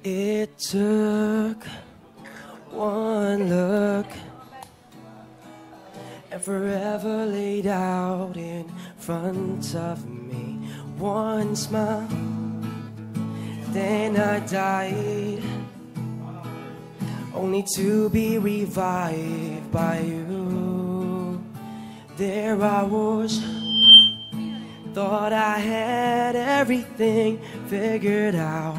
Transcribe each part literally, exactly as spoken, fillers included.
It took one look and forever laid out in front of me. One smile, then I died, only to be revived by you. There I was, thought I had everything figured out.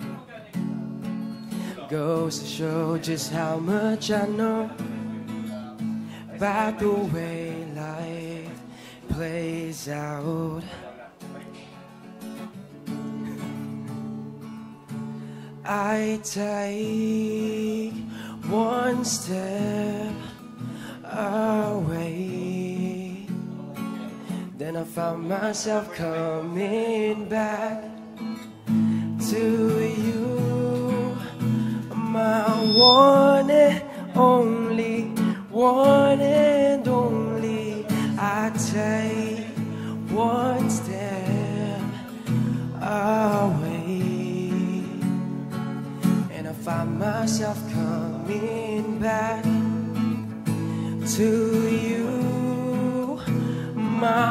Goes to show just how much I know about the way life plays out. I take one step away, then I found myself coming back to you. My one and only, one and only. I take one step away, and I find myself coming back to you. My